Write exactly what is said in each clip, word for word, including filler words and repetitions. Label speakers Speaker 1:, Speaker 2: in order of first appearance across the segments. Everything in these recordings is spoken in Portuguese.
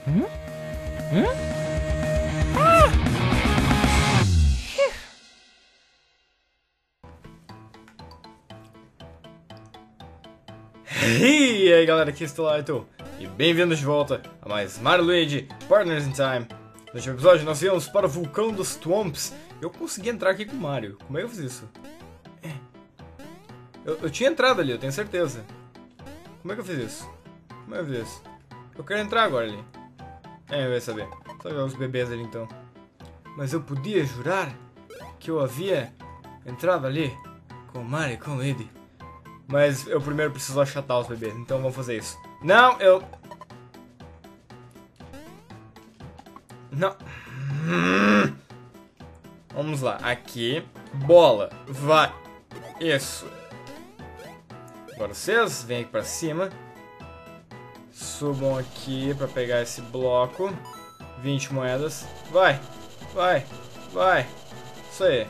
Speaker 1: Hum? Hum? Ah! E aí galera, aqui estou lá, então, e bem-vindos de volta a mais Mario Luigi Partners in Time. No último episódio nós viemos para o vulcão dos Thwomps. Eu consegui entrar aqui com o Mario. Como é que eu fiz isso? Eu, eu tinha entrado ali, eu tenho certeza. Como é que eu fiz isso? Como é que eu fiz isso? Eu quero entrar agora ali. É, eu ia saber. Só ver os bebês ali então. Mas eu podia jurar que eu havia entrado ali com o Mario e com o Luigi. Mas eu primeiro preciso achatar os bebês, então vamos fazer isso. Não, eu... Não. Vamos lá, aqui. Bola, vai. Isso. Agora vocês vêm aqui pra cima. Subam aqui pra pegar esse bloco. vinte moedas. Vai, vai, vai. Isso aí.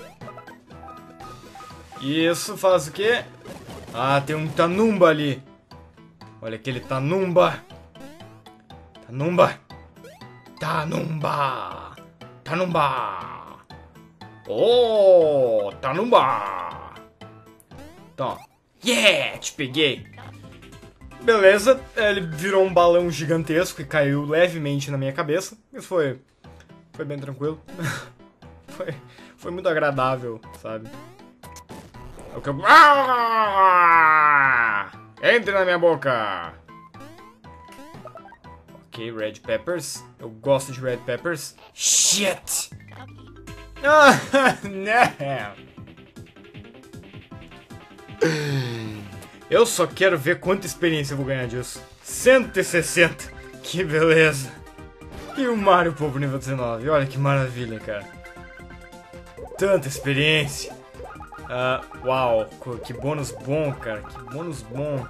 Speaker 1: Isso faz o quê? Ah, tem um Tanumba ali. Olha aquele Tanumba. Tanumba. Tanumba. Tanumba. Oh, Tanumba. Então, yeah, te peguei. Beleza, ele virou um balão gigantesco e caiu levemente na minha cabeça. Isso foi, foi bem tranquilo. foi, foi muito agradável, sabe? O que eu... Ah! Entre na minha boca! Ok, red peppers. Eu gosto de red peppers. Shit! Ah, não! Eu só quero ver quanta experiência eu vou ganhar disso. cento e sessenta! Que beleza! E o Mario Povo nível dezenove. Olha que maravilha, cara. Tanta experiência. Uh, uau, que bônus bom, cara. Que bônus bom.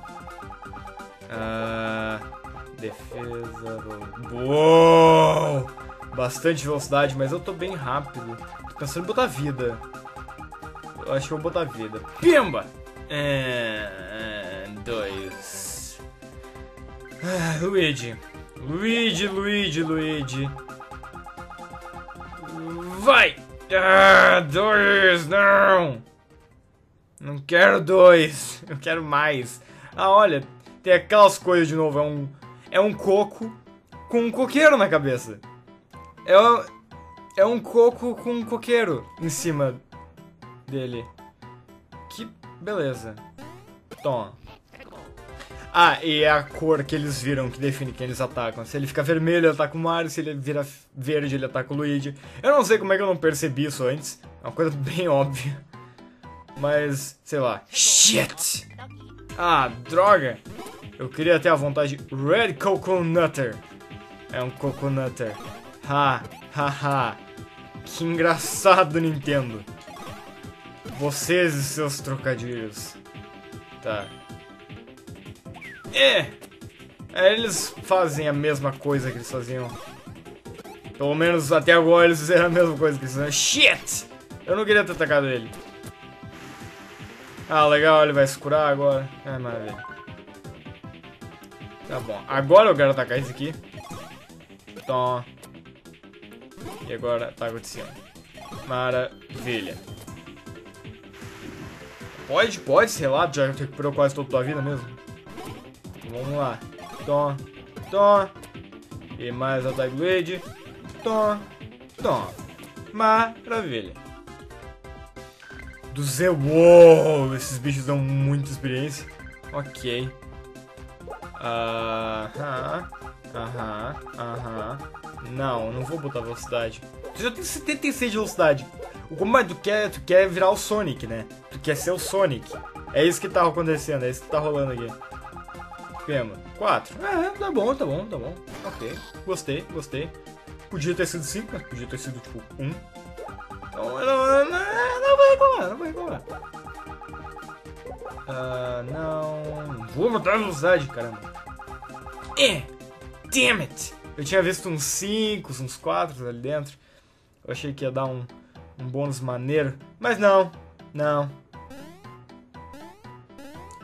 Speaker 1: Uh, defesa. Uou! Bastante velocidade, mas eu tô bem rápido. Tô pensando em botar vida. Eu acho que eu vou botar vida. Pimba! É, dois. Ah, Luigi. Luigi, Luigi, Luigi. Vai! Ah, dois, não! Não quero dois, eu quero mais. Ah, olha, tem aquelas coisas de novo. É um, é um coco com um coqueiro na cabeça. É, um, é um coco com um coqueiro em cima dele. Que beleza. Toma. Ah, e é a cor que eles viram que define quem eles atacam. Se ele fica vermelho, ele ataca o Mario. Se ele vira verde, ele ataca o Luigi. Eu não sei como é que eu não percebi isso antes. É uma coisa bem óbvia. Mas, sei lá. Shit! Ah, droga! Eu queria ter a vontade de Red Coconutter. É um Coconutter. Ha, ha, ha. Que engraçado, Nintendo. Vocês e seus trocadilhos. Tá. É. é. Eles fazem a mesma coisa que eles faziam. Pelo menos até agora eles fizeram a mesma coisa que eles faziam. Shit! Eu não queria ter atacado ele. Ah, legal, ele vai se curar agora. É, maravilha. Tá bom. Agora eu quero atacar esse aqui. Tom. E agora ataca o de cima. Maravilha. Pode, pode, sei lá, já recuperou quase toda a tua vida mesmo. Vamos lá. Tom, tom. E mais ataque do Luigi. Tom, tom. Maravilha. Do Z. Uou! Esses bichos dão muita experiência. Ok. Aham. Aham. Aham. Não, não vou botar velocidade. Tu já tem setenta e seis de velocidade. O como tu quer, tu quer virar o Sonic, né? Tu quer ser o Sonic. É isso que tá acontecendo, é isso que tá rolando aqui. Pema. quatro. É, tá bom, tá bom, tá bom. Ok. Gostei, gostei. Podia ter sido cinco, mas podia ter sido tipo um. Então, não, não, não, não vou reclamar, não vou reclamar. Ah, não. Vou botar a velocidade, caramba. Eh! Damn it! Eu tinha visto uns cinco, uns quatro ali dentro. Eu achei que ia dar um, um bônus maneiro. Mas não, não.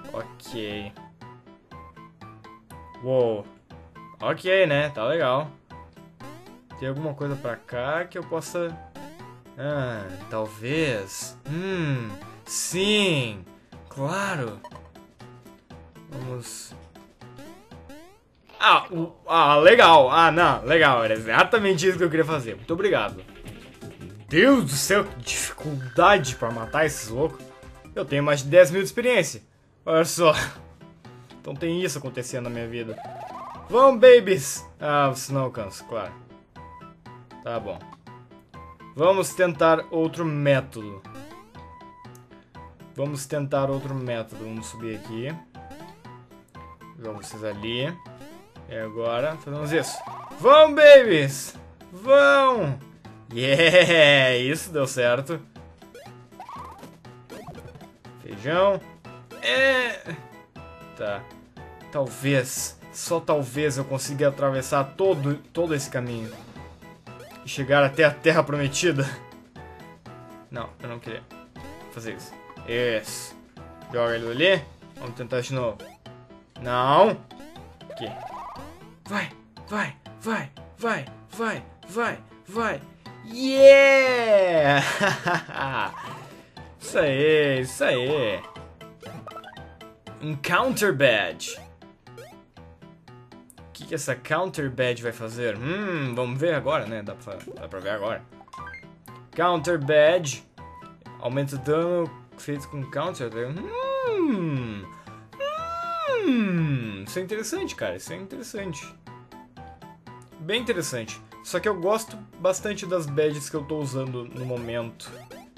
Speaker 1: Ok. Uou. Ok, né? Tá legal. Tem alguma coisa pra cá que eu possa... Ah, talvez... Hum, sim, claro. Vamos... Ah, o... ah, legal. Ah, não, legal. Era exatamente isso que eu queria fazer. Muito obrigado. Deus do céu, que dificuldade pra matar esses loucos. Eu tenho mais de dez mil de experiência. Olha só. Então tem isso acontecendo na minha vida. Vamos, babies. Ah, você não alcança, claro. Tá bom. Vamos tentar outro método. Vamos tentar outro método. Vamos subir aqui. Vamos vocês ali. E agora fazemos isso. Vão, babies! Vão! Yeah! Isso deu certo. Feijão. É... Tá. Talvez, só talvez eu consiga atravessar todo, todo esse caminho. E chegar até a Terra Prometida. Não, eu não queria fazer isso. Isso. Joga ele ali. Vamos tentar de novo. Não. Aqui. Vai, vai, vai, vai, vai, vai, vai. Yeah! Isso aí, isso aí. Encounter Badge. O que, que essa Counter Badge vai fazer? Hum, vamos ver agora, né? Dá pra, dá pra ver agora. Counter Badge. Aumenta o dano feito com Counter. Hum... Hum, isso é interessante, cara. Isso é interessante. Bem interessante. Só que eu gosto bastante das badges que eu tô usando no momento.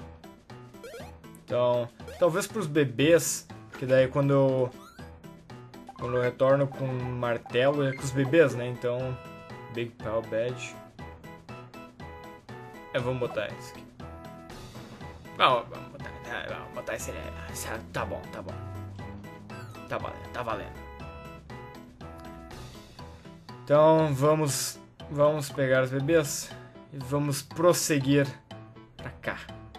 Speaker 1: Então, talvez pros bebês, que daí quando eu quando eu retorno com um martelo é com os bebês, né? Então, Big Pal Badge. É, vamos botar esse aqui. Vamos, vamos botar, vamos botar esse, esse. Tá bom, tá bom. Tá valendo, tá valendo. Então vamos, vamos pegar os bebês e vamos prosseguir pra cá.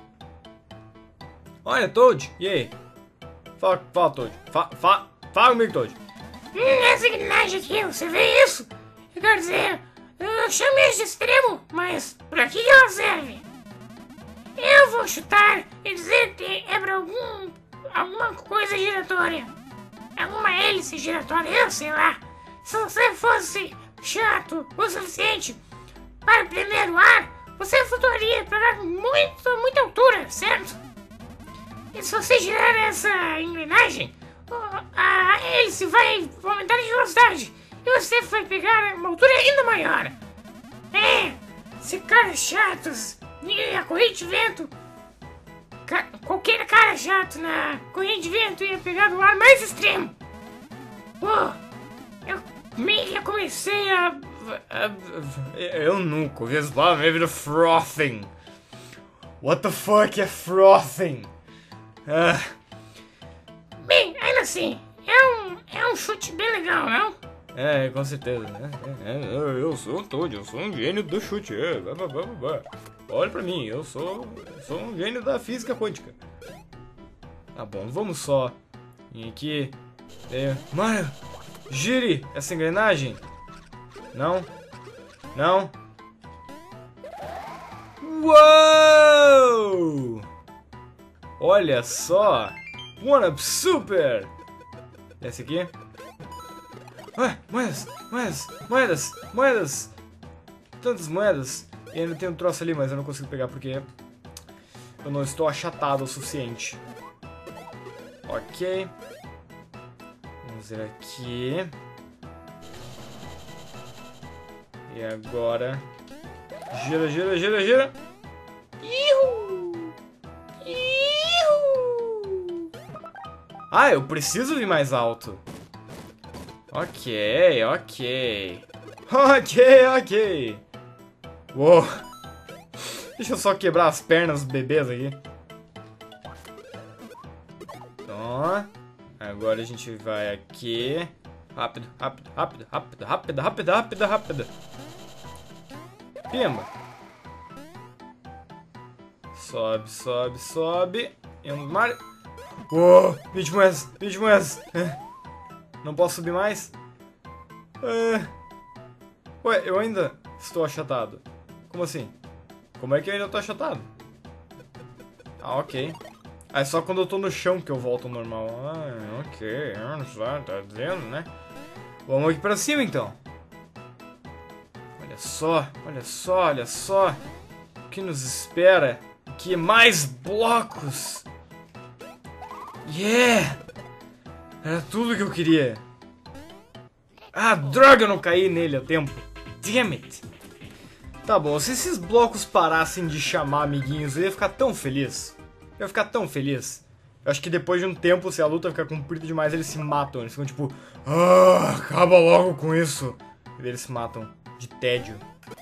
Speaker 1: Olha, Toad, e aí? Fala, fala Toad. Fala, fala, fala comigo, Toad.
Speaker 2: Hum, essa engrenagem aqui, você vê isso? Eu quero dizer, eu chamei de extremo, mas pra que ela serve? Eu vou chutar e dizer que é pra algum, alguma coisa giratória. Alguma hélice giratória, eu sei lá. Se você fosse chato o suficiente para o primeiro ar, você flutuaria para muito, muita altura, certo? E se você girar essa engrenagem, a hélice vai aumentar de velocidade e você vai pegar uma altura ainda maior. É, se caras chatos e a corrente de vento, ca qualquer cara chato na corrente de vento ia pegar o ar mais extremo. Pô, eu meio que comecei a...
Speaker 1: Eu nunca ouvi essa palavra na minha vida. Frothing. What the fuck é frothing? Ah.
Speaker 2: Bem, ainda assim, é um, é um chute bem legal, não?
Speaker 1: É, com certeza. É, é, eu sou um Toad, eu sou um gênio do chute. É, blá, blá, blá, blá. Olha pra mim, eu sou, eu sou um gênio da física quântica. Tá bom, vamos só vir aqui. É, Mario, gire essa engrenagem. Não, não. Uou! Olha só! One-Up Super! Esse aqui. Ah, moedas, moedas, moedas, moedas! Tantas moedas! E ainda tem um troço ali, mas eu não consigo pegar porque eu não estou achatado o suficiente. Ok. Vamos ver aqui. E agora... Gira, gira, gira, gira!
Speaker 2: Ihu! Ihu!
Speaker 1: Ah, eu preciso ir mais alto. Ok, ok. Ok, ok. Uou. Deixa eu só quebrar as pernas dos bebês aqui. Então, agora a gente vai aqui. Rápido, rápido, rápido, rápido, rápido, rápido, rápido, rápido. Pimba. Sobe, sobe, sobe. E um Mario. Uou, vinte moedas, vinte moedas. Não posso subir mais? Ué, eu ainda estou achatado. Como assim? Como é que eu ainda tô achatado? Ah, ok. Ah, é só quando eu tô no chão que eu volto ao normal. Ah, ok. Não sei, tá dizendo, né? Vamos aqui pra cima, então. Olha só, olha só, olha só. O que nos espera? Aqui mais blocos. Yeah! Era tudo que eu queria. Ah, droga, eu não caí nele a tempo. Damn it. Tá bom, se esses blocos parassem de chamar amiguinhos, eu ia ficar tão feliz. Eu ia ficar tão feliz. Eu acho que depois de um tempo, se a luta ficar comprida demais, eles se matam. Eles ficam tipo... Ah, acaba logo com isso. E eles se matam de tédio.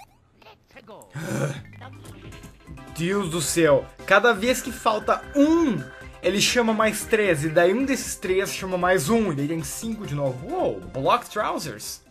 Speaker 1: Deus do céu. Cada vez que falta um, ele chama mais três. E daí um desses três chama mais um. E daí tem cinco de novo. Uou, Block Trousers.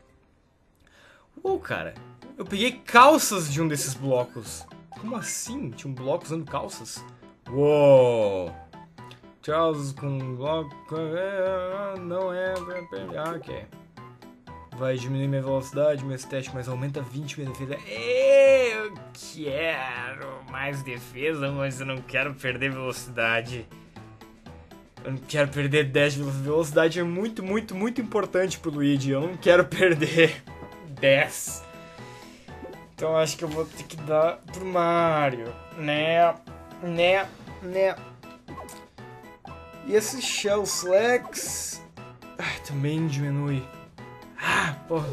Speaker 1: Uou, cara. Eu peguei calças de um desses blocos. Como assim? Tinha um bloco usando calças? Uou. Trousers com bloco... Não é... Ah, ok. Vai diminuir minha velocidade, meu teste, mas aumenta vinte minha defesa. Eu quero mais defesa, mas eu não quero perder velocidade. Eu não quero perder dez de velocidade. Velocidade é muito, muito, muito importante pro Luigi. Eu não quero perder dez. Então acho que eu vou ter que dar pro Mario. Né, né, né. E esse Shell Slacks... Ah, também diminui. Ah, porra.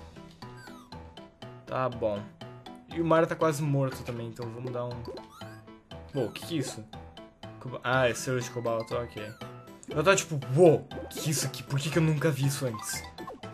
Speaker 1: Tá bom. E o Mario tá quase morto também, então vamos dar um... Pô, o que que é isso? Ah, é selo de cobalto, ok. Eu tava tipo, uou, o que é isso aqui? Por que que eu nunca vi isso antes?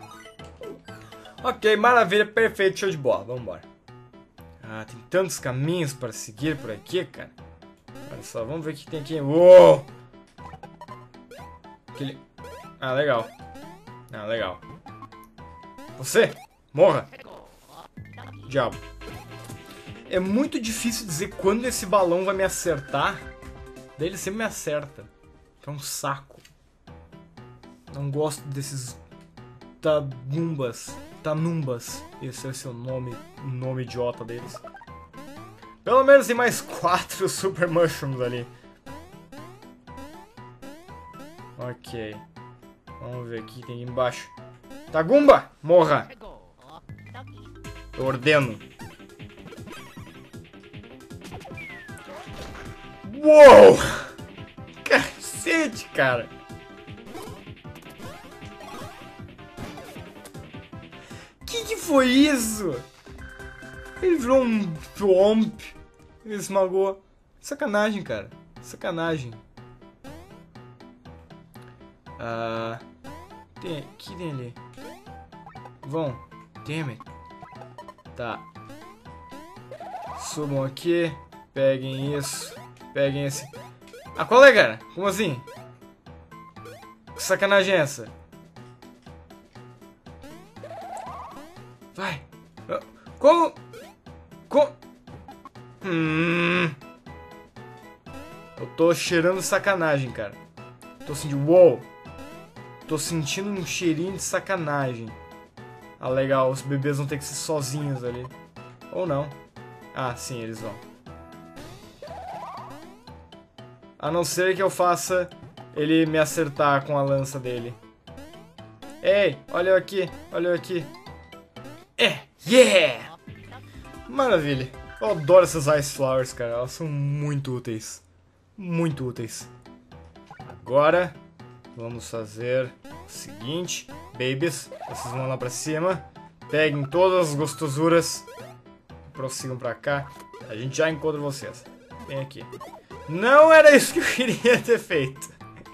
Speaker 1: Ok, maravilha, perfeito, show de bola, vambora. Ah, tem tantos caminhos para seguir por aqui, cara. Olha só, vamos ver o que tem aqui. Uou! Aquele... Ah, legal. Ah, legal. Você, morra. Diabo. É muito difícil dizer quando esse balão vai me acertar. Daí ele sempre me acerta. Que é um saco. Não gosto desses tagumbas. Tanumbas. Esse é o seu nome, o nome idiota deles. Pelo menos tem mais quatro Super Mushrooms ali. Ok. Vamos ver aqui, tem aqui embaixo. Tagumba, morra! Eu ordeno. Uou! Cacete, cara! Que que foi isso? Ele virou um Thwomp. Ele esmagou. Sacanagem, cara. Sacanagem. Ah... Tem... O que tem ali? Vão. Damn it. Tá. Subam aqui. Peguem isso. Peguem esse... Ah, qual é, cara? Como assim? Que sacanagem é essa? Vai. Como? Como? Hum... Eu tô cheirando sacanagem, cara. Tô sentindo... Uou! Tô sentindo um cheirinho de sacanagem. Ah, legal. Os bebês vão ter que ser sozinhos ali. Ou não. Ah, sim, eles vão. A não ser que eu faça ele me acertar com a lança dele. Ei, olha eu aqui. Olha eu aqui. É! Yeah! Maravilha. Eu adoro essas Ice Flowers, cara. Elas são muito úteis. Muito úteis. Agora... Vamos fazer o seguinte, babies, vocês vão lá pra cima, peguem todas as gostosuras, prossigam pra cá, a gente já encontra vocês. Vem aqui. Não era isso que eu queria ter feito.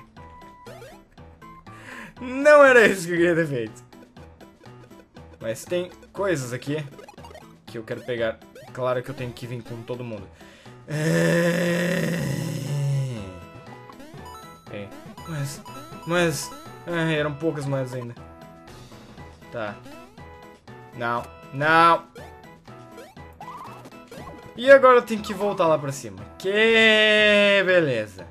Speaker 1: Não era isso que eu queria ter feito. Mas tem coisas aqui que eu quero pegar. Claro que eu tenho que vir com todo mundo. É. Mas... Mas... Ah, eram poucas moedas ainda. Tá. Não. Não. E agora eu tenho que voltar lá pra cima. Que beleza.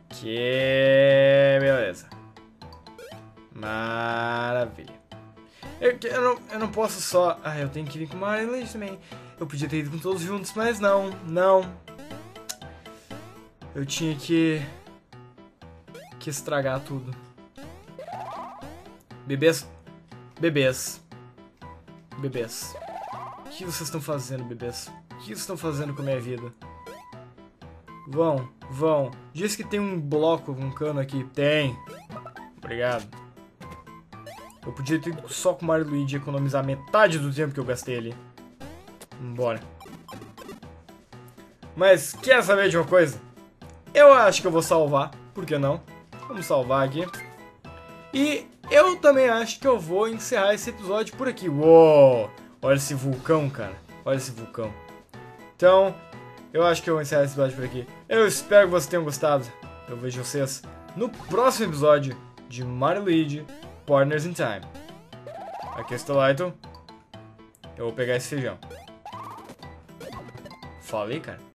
Speaker 1: Que beleza. Maravilha. Eu, eu, não, eu não posso só... Ah, eu tenho que ir com o Mario e Luigi também. Eu podia ter ido com todos juntos, mas não, não. Eu tinha que... Que estragar tudo. Bebês... Bebês. Bebês. O que vocês estão fazendo, bebês? O que vocês estão fazendo com a minha vida? Vão, vão. Diz que tem um bloco, um cano aqui. Tem. Obrigado. Eu podia ter ido só com o Mario e Luigi e economizar metade do tempo que eu gastei ali. Bora. Mas, quer saber de uma coisa? Eu acho que eu vou salvar. Por que não? Vamos salvar aqui. E eu também acho que eu vou encerrar esse episódio por aqui. Uou! Olha esse vulcão, cara. Olha esse vulcão. Então, eu acho que eu vou encerrar esse episódio por aqui. Eu espero que vocês tenham gostado. Eu vejo vocês no próximo episódio de Mario e Luigi Partners in Time. Aqui está o Lighton. Eu vou pegar esse feijão. Falei, cara.